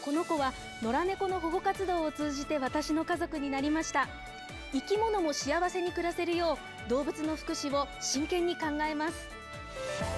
この子は野良猫の保護活動を通じて私の家族になりました。生き物も幸せに暮らせるよう動物の福祉を真剣に考えます。